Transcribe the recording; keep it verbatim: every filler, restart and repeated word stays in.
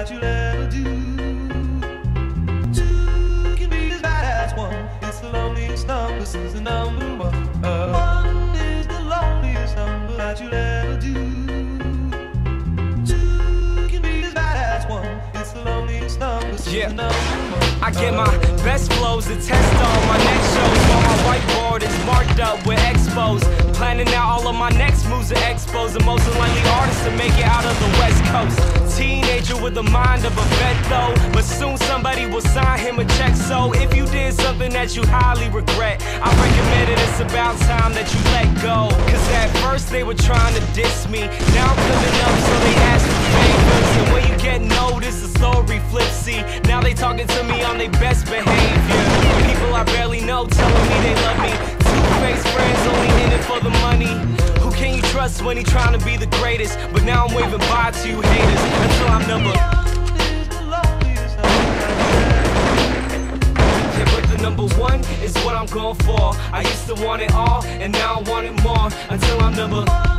that you'll ever do. Two can be as bad as one. It's the loneliest number since the number one. Uh, one is the loneliest number that you'll ever do. Two can be as bad as one. It's the loneliest number since yeah. the number one. I get my best flows to test on my next shows while my whiteboard is marked up with expos. Planning out all of my next moves to expos. The most unlikely artist to make it out of the West Coast. Teenager with the mind of a vet though, but soon somebody will sign him a check. So if you did something that you highly regret, I recommend it, it's about time that you let go. Cause at first they were trying to diss me, now I'm coming up so they ask for favors. And when you get noticed, the story flips. See, now they talking to me on their best behavior. People I barely know telling me they love me. Two-faced friends only in it for the money. Who can you trust when he trying to be the greatest? But now I'm waving bye to you haters until I'm number yeah, but the number one is what I'm going for. I used to want it all and now I want it more until I'm number